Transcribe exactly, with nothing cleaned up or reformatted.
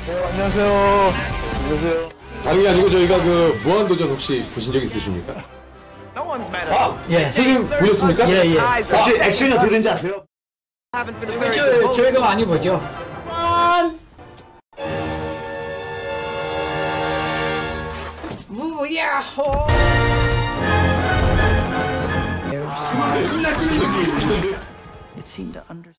네, 안녕하세요. 안녕하세요. 다른 게 아니고 저희가 그 무한도전 혹시 보신 적 있으십니까? 아, 예. 선생님 보셨습니까? 예, 예. 혹시 액션이 어떻게 되는지 아세요? 저, 저희가 많이 보죠. 무야호! 신나 신나. It seemed to under